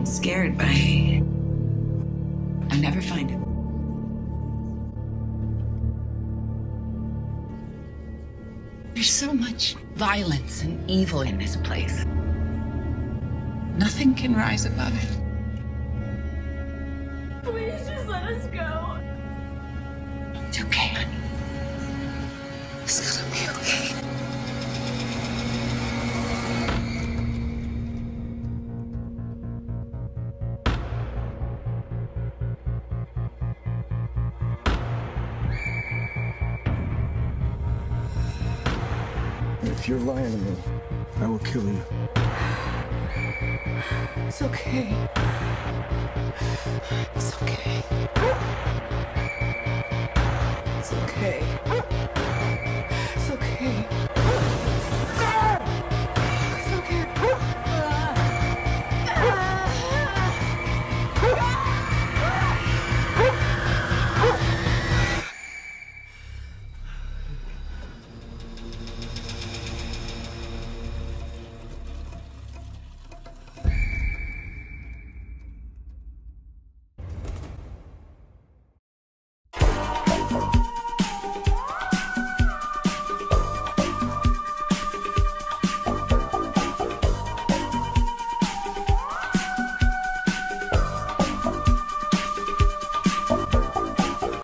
scared, but I never find it. There's so much violence and evil in this place. Nothing can rise above it. Please just let us go. It's okay, honey. It's gonna be okay. If you're lying to me, I will kill you. It's okay. It's okay.